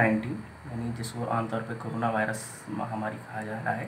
कोविड-19 यानी जिसको आमतौर पर कोरोना वायरस महामारी कहा जा रहा है,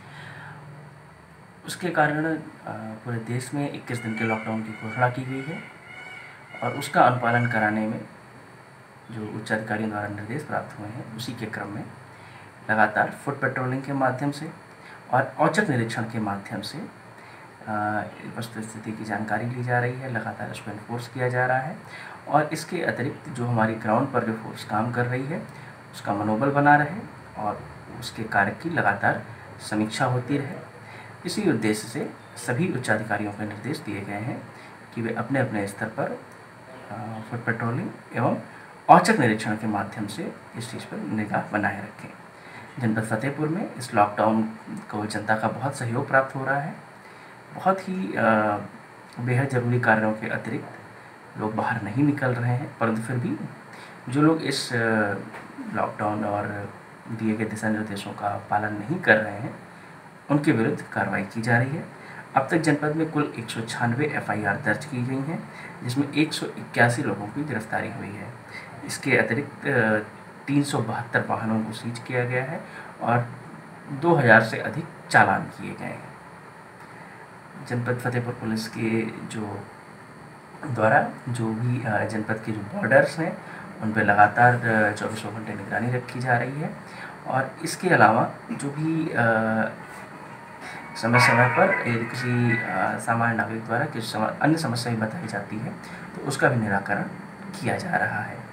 उसके कारण पूरे देश में 21 दिन के लॉकडाउन की घोषणा की गई है और उसका अनुपालन कराने में जो उच्चाधिकारियों द्वारा निर्देश प्राप्त हुए हैं, उसी के क्रम में लगातार फुट पेट्रोलिंग के माध्यम से और औचक निरीक्षण के माध्यम से वस्तु स्थिति की जानकारी ली जा रही है, लगातार उसको इन्फोर्स किया जा रहा है। और इसके अतिरिक्त जो हमारी ग्राउंड पर जो फोर्स काम कर रही है, उसका मनोबल बना रहे और उसके कार्य की लगातार समीक्षा होती रहे। इसी उद्देश्य से सभी उच्चाधिकारियों को निर्देश दिए गए हैं कि वे अपने अपने स्तर पर फुट पेट्रोलिंग एवं औचक निरीक्षण के माध्यम से इस चीज़ पर निगाह बनाए रखें। जनपद फतेहपुर में इस लॉकडाउन को जनता का बहुत सहयोग प्राप्त हो रहा है। बहुत ही बेहद ज़रूरी कार्यों के अतिरिक्त लोग बाहर नहीं निकल रहे हैं, परंतु फिर भी जो लोग इस लॉकडाउन और दिए गए दिशा निर्देशों का पालन नहीं कर रहे हैं, उनके विरुद्ध कार्रवाई की जा रही है। अब तक जनपद में कुल 196 FIR दर्ज की गई हैं, जिसमें 181 लोगों की गिरफ्तारी हुई है। इसके अतिरिक्त 372 वाहनों को सीज किया गया है और 2000 से अधिक चालान किए गए हैं। जनपद फतेहपुर पुलिस के द्वारा जो भी जनपद के जो बॉर्डर्स हैं, उन पर लगातार 24 घंटे निगरानी रखी जा रही है। और इसके अलावा जो भी समय समय पर किसी सामान्य नागरिक द्वारा किसी अन्य समस्या भी बताई जाती है, तो उसका भी निराकरण किया जा रहा है।